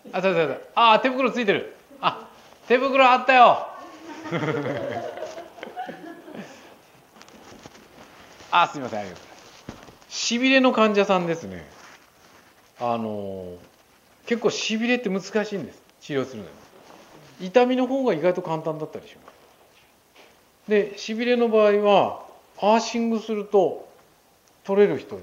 あ、そうそうそう。あ、手袋ついてる。あ、手袋あったよ。あ、すみません、ありがとうございます。しびれの患者さんですね。あの結構しびれって難しいんです。治療するのに。痛みの方が意外と簡単だったりします。で、しびれの場合はアーシングすると取れる人います。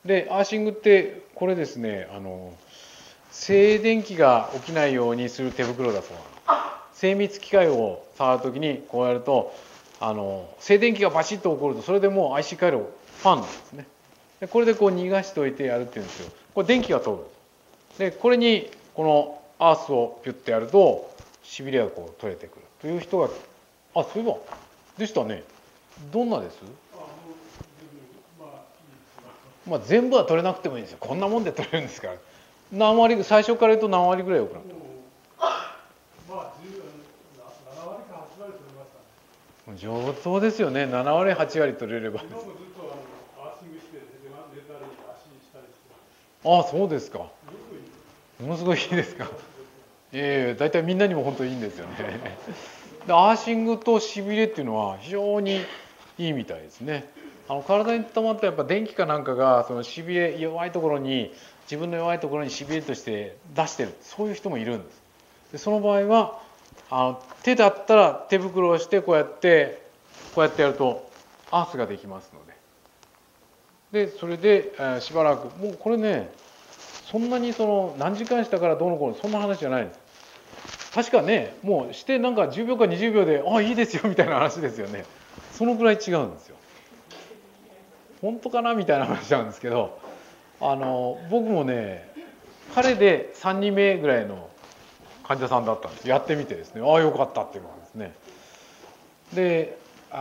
で、アーシングってこれですね、静電気が起きないようにする手袋だそうなんです。精密機械を触るときにこうやると静電気がバシッと起こるとそれでもう IC 回路ファンなんですね。でこれでこう逃がしておいてやるっていうんですよ。これ電気が通る。でこれにこのアースをピュッてやるとしびれがこう取れてくるという人が、あ、そういえばでしたね。どんなです？まあ全部は取れなくてもいいんですよ。こんなもんで取れるんですから。何割、最初から言うと何割ぐらい良くなった？上等ですよね。7割8割取れれば。ああ、そうですか。ものすごいいいですか。大体みんなにも本当にいいんですよね。でアーシングとしびれっていうのは非常にいいみたいですね。体に溜まったやっぱ電気かなんかがそのしびれ、弱いところに、自分の弱いところにしびれとして出してる、そういう人もいるんです。でその場合は手だったら手袋をしてこうやってやるとアースができますので、それで、しばらくもうこれね、そんなにその何時間したからどうのこうのそんな話じゃないんです。確かね、もうしてなんか10秒か20秒でいいですよみたいな話ですよね。そのぐらい違うんですよ。本当かなみたいな話なんですけど、僕もね、彼で3人目ぐらいの患者さんだったんです。やってみてですね、よかったっていうことですね。で、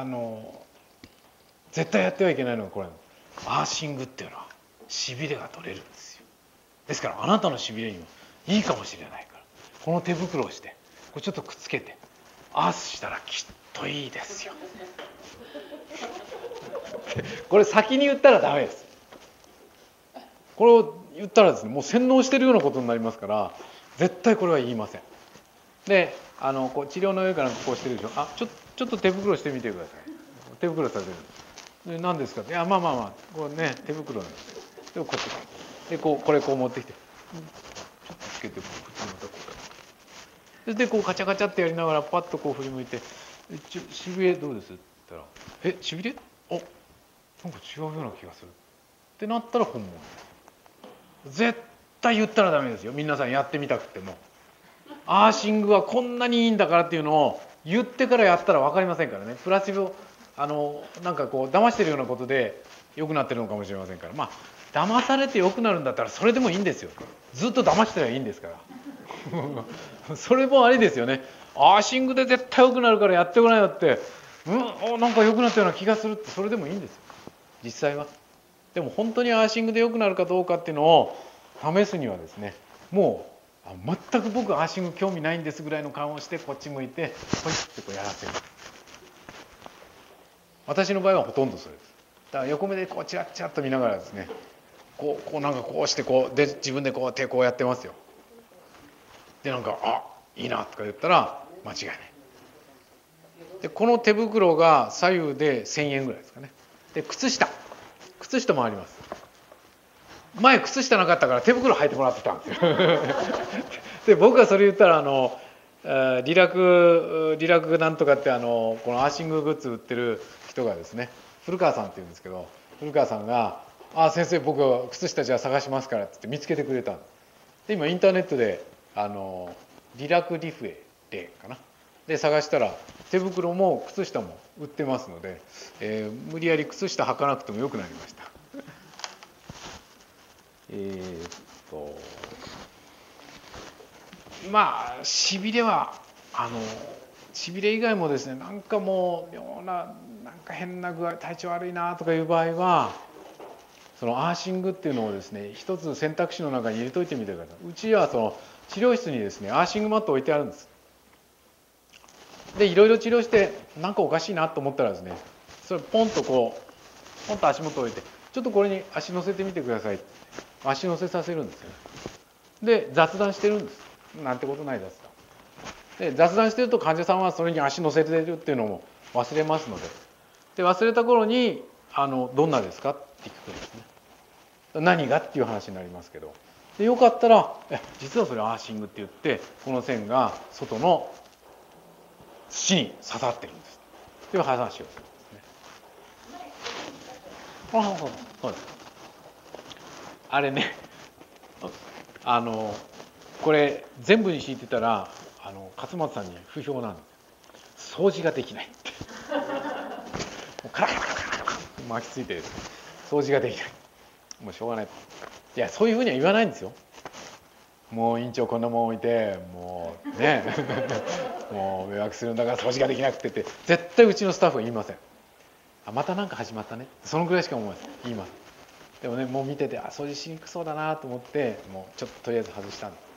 絶対やってはいけないのがこれ、アーシングっていうのはしびれが取れるんですよ。ですからあなたのしびれにもいいかもしれないから、この手袋をしてこれちょっとくっつけてアースしたらきっといいですよ。これ先に言ったらダメです。これを言ったらですね、もう洗脳してるようなことになりますから、絶対これは言いません。で、こう治療の上からこうしてるでしょ。ちょっと手袋してみてください。手袋させる。で、何ですかって。まあ、これね、手袋なんですよ。で、こっちで、これこう持ってきて、ちょっとつけて、口の中こう。で、こうカチャカチャってやりながら、パッとこう振り向いて、しびれどうですって言ったら、しびれ？なんか違うような気がする。ってなったら本物です。絶対言ったらダメですよ。皆さんやってみたくても。アーシングはこんなにいいんだからっていうのを言ってからやったら分かりませんからね。プラシボなんかこう騙してるようなことで良くなってるのかもしれませんから、まあ騙されて良くなるんだったらそれでもいいんですよ。ずっと騙してりゃいいんですからそれもありですよね。アーシングで絶対良くなるからやってごらんよって、なんか良くなったような気がするって、それでもいいんですよ実際は。でも本当にアーシングで良くなるかどうかっていうのを試すにはですね、もう全く僕アーシング興味ないんですぐらいの顔をしてこっち向いてポイッてこうやらせる。私の場合はほとんどそれです。だから横目でこうチラッチラッと見ながらですね、こうなんかこうしてこうで自分でこう手こうやってますよ。でなんかいいなとか言ったら間違いない。でこの手袋が左右で1000円ぐらいですかね。で靴下もあります。前靴下なかったから手袋履いてもらってたんですよで僕がそれ言ったらリラクなんとかってこのアーシンググッズ売ってる人がですね、古川さんっていうんですけど、古川さんが「先生僕は靴下じゃあ探しますから」って言って見つけてくれたんです。で今インターネットでリラクリフレかなで探したら手袋も靴下も売ってますので、無理やり靴下履かなくてもよくなりました。まあしびれはしびれ以外もですね、なんかもう妙ななんか変な具合、体調悪いなとかいう場合はそのアーシングっていうのをですね、一つ選択肢の中に入れといてみてください。うちはその治療室にですねアーシングマット置いてあるんです。でいろいろ治療してなんかおかしいなと思ったらですね、それポンとポンと足元置いて、ちょっとこれに足乗せてみてください。足乗せさせるんですよね。 で雑談してるんです。なんてことない雑談で、雑談してると患者さんはそれに足乗せてるっていうのも忘れますので、忘れた頃にどんなですかって聞くんですね。何がっていう話になりますけど、でよかったら実はそれアーシングって言って、この線が外の土に刺さってるんですっていう話をするんですね。そうです。あれね、これ全部に敷いてたら勝俣さんに不評なんです。掃除ができないってもうカラカラカラカラカラ巻きついてですね、掃除ができない、もうしょうがない。いや、そういうふうには言わないんですよ。もう院長こんなもん置いてもうねもう迷惑するんだから掃除ができなくてって絶対うちのスタッフは言いません。また何か始まったね、そのぐらいしか思いません。言います。でもね、もう見てて掃除しにくそうだなと思って、もうちょっととりあえず外したんです。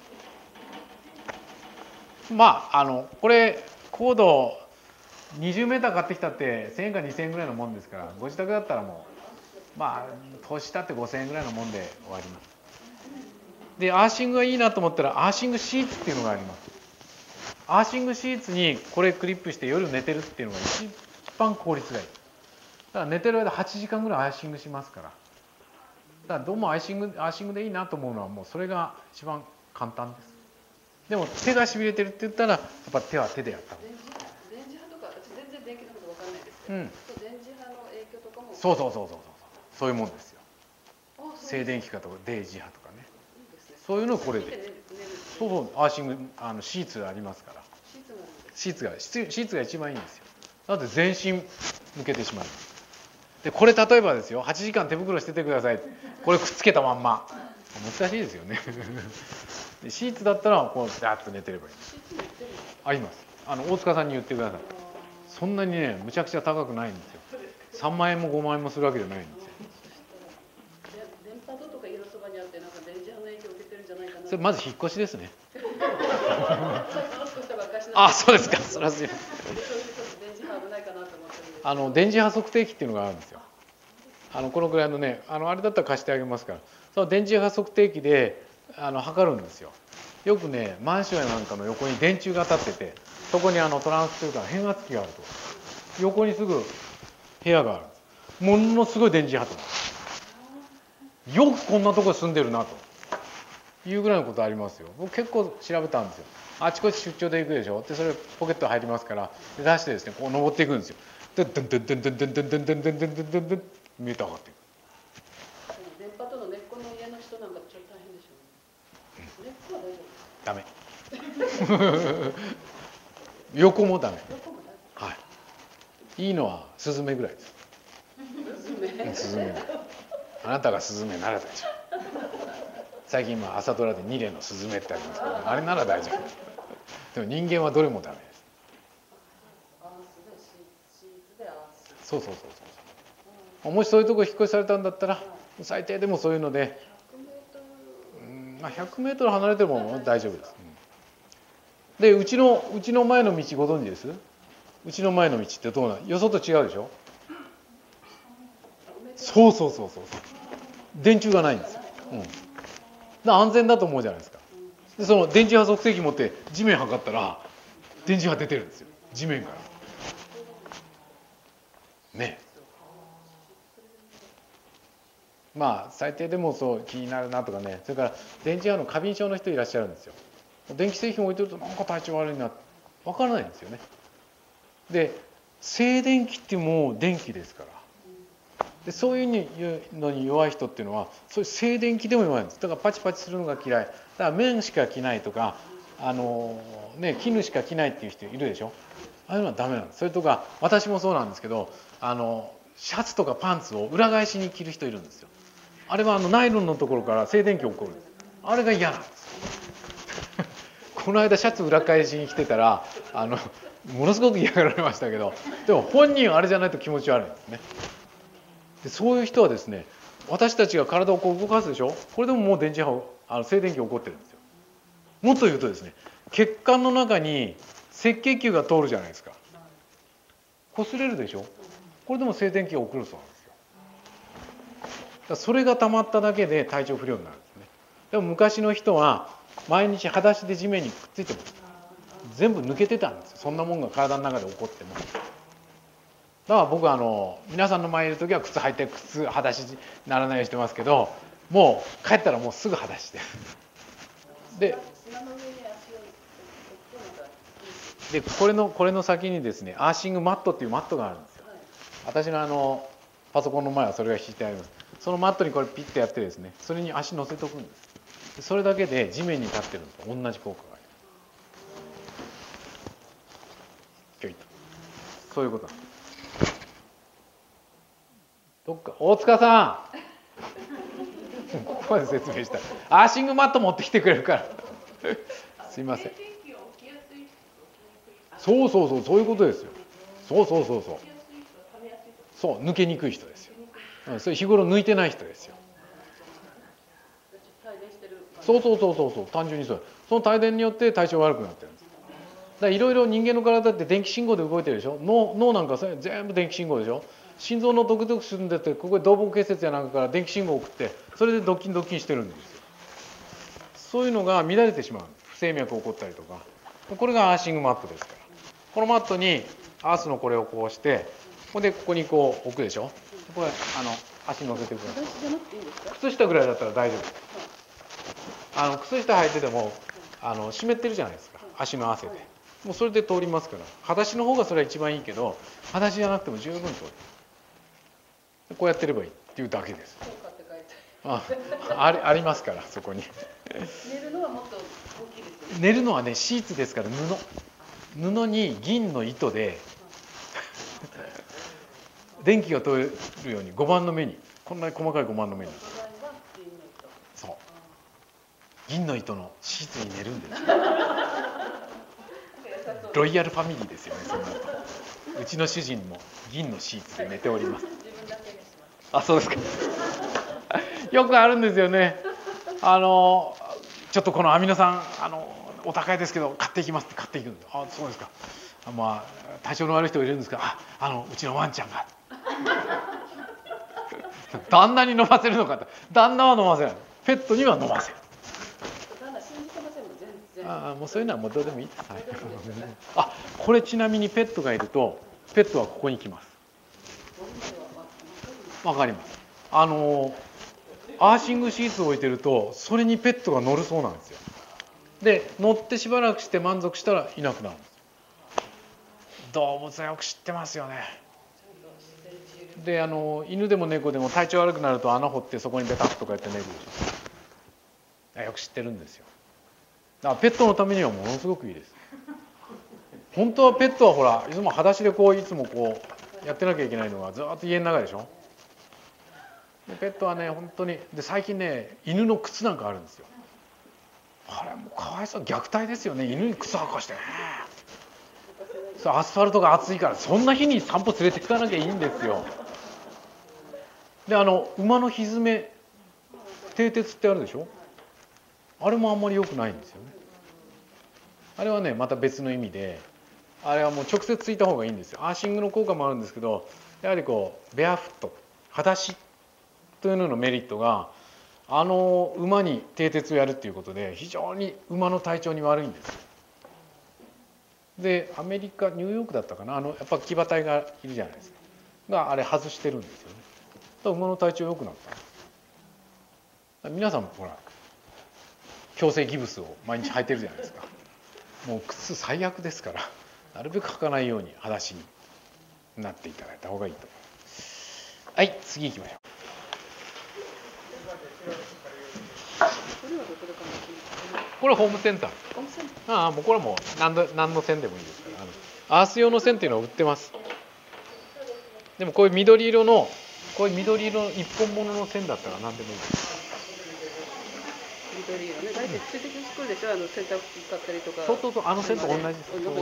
これコード20メーター買ってきたって1000円か2000円ぐらいのもんですから、ご自宅だったらもう投資したって5000円ぐらいのもんで終わります。でアーシングがいいなと思ったらアーシングシーツっていうのがあります。アーシングシーツにこれクリップして夜寝てるっていうのが一番効率がいい。だから寝てる間8時間ぐらいアーシングしますから。だからどうもアーシングでいいなと思うのはもうそれが一番簡単です。でも手がしびれてるって言ったらやっぱ手は手でやった方がいい。 電磁波とか、私全然電気のこと分かんないですけど、電磁波の影響とかもそういうもんですよ。静電気波とか電磁波とかね、そういうのをこれでアーシングシーツありますから。シーツが一番いいんですよ。だって全身向けてしまいます。でこれ例えばですよ、8時間手袋しててください、これくっつけたまんま難しいですよねでシーツだったらこうダーッと寝てればいい。あります。大塚さんに言ってください。そんなにねむちゃくちゃ高くないんですよ。3万円も5万円もするわけじゃないんですよ。 電波塔とか家のそばにあって、なんか電磁波の影響を受けてるんじゃないかな。 それまず引っ越しですねあ、 そうですか。それはすいません。 電磁波危ないかなと思ってるんです。 電磁波測定器っていうのがあるんですよ。このぐらいのね、あれだったら貸してあげますから、その電磁波測定器で測るんですよ。よくねマンションやなんかの横に電柱が立ってて、そこにトランスというか変圧器があると、横にすぐ部屋がある。ものすごい電磁波と、よくこんなとこ住んでるなというぐらいのことありますよ。僕結構調べたんですよ。あちこち出張で行くでしょ。でそれポケット入りますから、出してですね、こう登っていくんですよ。でドンドンドンドンドンドンドンドンドンドンドンドンドンメーター上がっていく。 電波塔の根っこの家の人なんかちょっと大変でしょうね。根っこは大丈夫です。 ダメ横もダメ。 横も大丈夫。 はい。いいのはスズメぐらいです。スズメ。あなたがスズメなら大丈夫。最近朝ドラで2例のスズメってありますけど、あれなら大丈夫。でも人間はどれもダメです。そうもしそういうとこ引っ越しされたんだったら、最低でもそういうので100メートル離れても大丈夫です。でうちの前の道ご存知です？うちの前の道ってどうなの？よそと違うでしょ。そう電柱がないんですよ。安全だと思うじゃないですか。でその電磁波測定器持って地面測ったら電磁波出てるんですよ、地面からね。最低でもそう気になるなとかね。それから電磁波の過敏症の人いらっしゃるんですよ。電気製品置いてるとなんか体調悪いな分からないんですよね。で静電気ってもう電気ですから。でそういうのに弱い人っていうのはそういう静電気でも弱いんです。だからパチパチするのが嫌いだから綿しか着ないとか絹しか着ないっていう人いるでしょ。ああいうのはダメなんです。それとか私もそうなんですけどシャツとかパンツを裏返しに着る人いるんですよ。あれはナイロンのところから静電気起こるんです。あれが嫌なんですこの間シャツ裏返しに着てたらものすごく嫌がられましたけど、でも本人はあれじゃないと気持ち悪いんですね。でそういう人はですね、私たちが体をこう動かすでしょ。これでももう電磁波静電気起こってるんですよ。もっと言うとですね、血管の中に赤血球が通るじゃないですか。擦れるでしょ。これでも静電気が起こるそうなんですよ。それが溜まっただけで体調不良になるんですね。 でも昔の人は毎日裸足で地面にくっついてます。全部抜けてたんですよ。そんなもんが体の中で起こっても。だから僕は皆さんの前にいる時は靴履いて裸足にならないようにしてますけど、もう帰ったらもうすぐ裸足で。でこれの先にですね、アーシングマットっていうマットがあるんですよ。私のパソコンの前はそれが敷いてあります。そのマットにこれピッてやってですね、それに足乗せとくんです。それだけで地面に立ってるのと同じ効果があります。ひょいと。そういうことなんです。どっか大塚さんここまで説明した。アーシングマット持ってきてくれるからすいません。そういうことですよ。そう抜けにくい人ですよ。それ日頃抜いてない人ですよ。そう単純にその帯電によって体調悪くなってるんです。だからいろいろ人間の体って電気信号で動いてるでしょ。脳なんか全部電気信号でしょ。心臓のドクドクするんでってここで動脈結節やなんかから電気信号を送ってそれでドッキンしてるんですよ。そういうのが乱れてしまう。不整脈起こったりとか。これがアーシングマットですから。このマットにアースのこれをこうしてここにこう置くでしょ。これ足乗せてください。靴下ぐらいだったら大丈夫。靴下履いてても湿ってるじゃないですか。足の汗でもうそれで通りますから。裸足の方がそれは一番いいけど裸足じゃなくても十分通る。こうやってればいいっていうだけです。ありますからそこに寝るのはもっと大きいですよね。 寝るのはねシーツですから布に銀の糸で電気が通るように5番の目にこんなに細かい5番の目にそう銀の糸のシーツに寝るんですよロイヤルファミリーですよね。そんなとうちの主人も銀のシーツで寝ております。あ、そうですかよくあるんですよね。ちょっとこのアミノ酸お高いですけど買っていきますって買っていくんです。あ、そうですか。まあ体調の悪い人がいるんですが、うちのワンちゃんが旦那に飲ませるのかと。旦那は飲ませない。ペットには飲ませる。もうそういうのはもうどうでもいいです。はい、あ、これちなみにペットがいるとペットはここに来ます。わかります。アーシングシーツを置いてるとそれにペットが乗るそうなんですよ。で乗ってしばらくして満足したらいなくなるんです。動物はよく知ってますよね。で犬でも猫でも体調悪くなると穴掘ってそこにベタッとかやって寝るでしょ。よく知ってるんですよ。だからペットのためにはものすごくいいです。本当はペットはほらいつも裸足でいつもやってなきゃいけないのがずっと家の中でしょ。でペットはね本当にで最近ね犬の靴なんかあるんですよ。あれもうかわいそう、虐待ですよね。犬に靴履かしてね。アスファルトが暑いからそんな日に散歩連れて行かなきゃいいんですよ。で馬のひづめ蹄鉄ってあるでしょ。あれもあんまり良くないんですよね。あれはねまた別の意味であれはもう直接ついた方がいいんですよ。アーシングの効果もあるんですけどやはりベアフット裸足というののメリットが馬に蹄鉄をやるっていうことで非常に馬の体調に悪いんです。でアメリカニューヨークだったかなやっぱ騎馬隊がいるじゃないですかがあれ外してるんですよね。だから馬の体調良くなった。皆さんもほら矯正ギブスを毎日履いてるじゃないですか。もう靴最悪ですからなるべく履かないように裸足になっていただいた方がいいと思います。はい、次行きましょう。これホームセンター。もうこれはもう何の線でもいいですから。アース用の線っていうのは売ってます。でもこういう緑色の一本物の線だったら何でもいいです。 緑色ね、大体ついてくるでしょ。洗濯機買ったりとか。 そう線と同じです。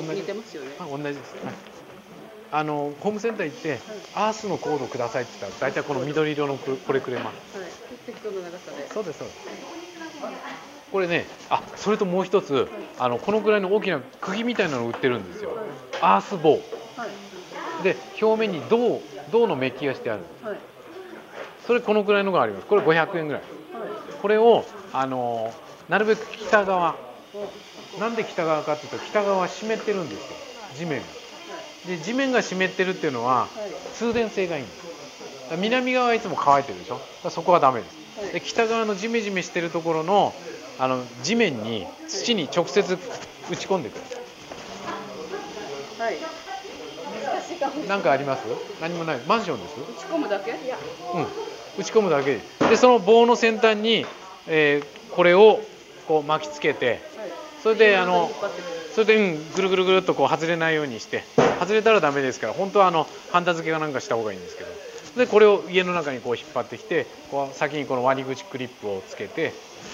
似てますよね。 同じです。ホームセンター行って、アースのコードくださいって言ったら大体この緑色のこれくれます。 はい。適当な長さで。 そうです。これね、それともう一つ、このぐらいの大きな釘みたいなのを売ってるんですよ。アース棒。で表面に銅のメッキがしてある。それこのぐらいのがあります。これ500円ぐらい。これをなるべく北側。なんで北側かっていうと、北側は湿ってるんですよ、地面が。で地面が湿ってるっていうのは通電性がいいんです。南側はいつも乾いてるでしょ。そこはダメです。で北側のジメジメしてるところの地面に土に直接打ち込んでくる。 はい。 なんかあります？何もない。マンションです。 打ち込むだけ？いや。 打ち込むだけで、その棒の先端に、これをこう巻きつけて、それでぐるぐるぐるっとこう外れないようにして、外れたらダメですから、本当はハンダ付けかなんかした方がいいんですけど、でこれを家の中にこう引っ張ってきて、こう先にこの割り口クリップをつけて。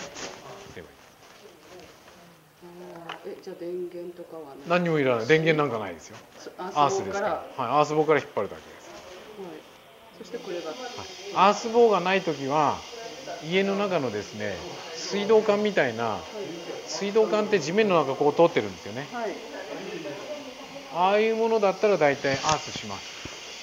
じゃあ電源とかは何にもいらない。電源なんかないですよ。アースですから。はい、アース棒から引っ張るだけです。 はい、そしてこれが、 アース棒がないときは家の中のですね、水道管みたいな、水道管って地面の中こう通ってるんですよね。 はい、 ああいうものだったら大体アースします。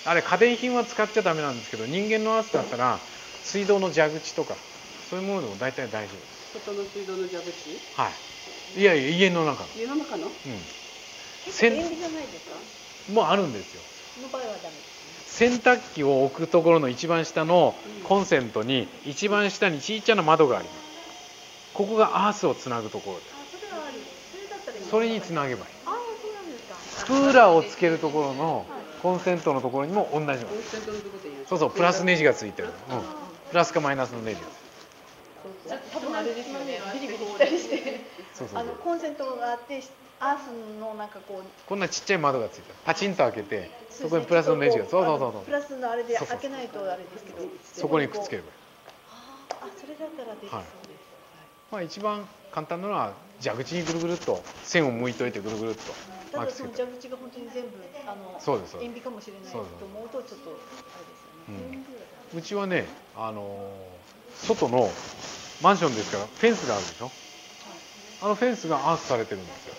あれ家電品は使っちゃダメなんですけど、人間のアースだったら水道の蛇口とかそういうものでも大体大丈夫です。 外の水道の蛇口？ はい。いやいや、家の中の。 家の中の？ 便利じゃないですか？ もうあるんですよ。 その場合はダメです。 洗濯機を置くところの一番下のコンセントに一番下にちっちゃな窓があります。ここがアースをつなぐところです。 それはある。それだったらいい。 それにつなげばいい。 ああ、そうなんですか。 クーラーをつけるところのコンセントのところにも同じの。そうそう、プラスネジがついてる。プラスかマイナスのネジがついてる。 多分あれですよね。ビリビリしたりして、コンセントがあってアースのなんかこうこんなちっちゃい窓がついてる。パチンと開けて、そこにプラスのネジが、そうプラスのあれで開けないとあれですけど、 そこにくっつければいい。 それだったらできそうです。 まあ一番簡単なのは蛇口にぐるぐるっと線を向いといてぐるぐるっと巻きつけて。ただその蛇口が本当に全部塩ビかもしれないと思うとちょっとあれですよね。 うちはね、外のマンションですからフェンスがあるでしょ。フェンスがアースされてるんですよ。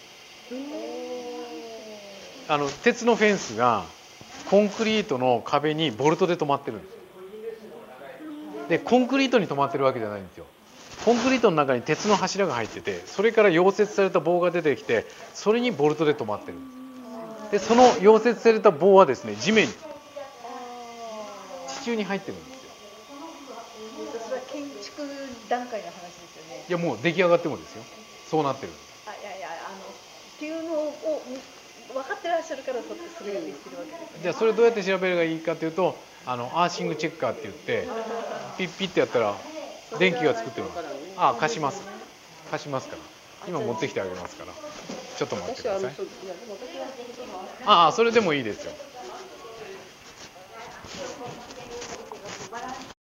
鉄のフェンスがコンクリートの壁にボルトで止まってるんです。でコンクリートに止まってるわけじゃないんですよ。コンクリートの中に鉄の柱が入ってて、それから溶接された棒が出てきて、それにボルトで止まってるんです。でその溶接された棒はですね、地面に地中に入ってるんですよ。 それは建築段階の話ですよね。 いやもう出来上がってもですよ。そうなってる。 っていうのを分かってらっしゃるからそれができてるわけですよね。 じゃあそれどうやって調べればいいかというと、アーシングチェッカーって言ってピッピッてやったら電気が作ってるの。貸しますから今持ってきてあげますから、ちょっと待ってください。それでもいいですよ。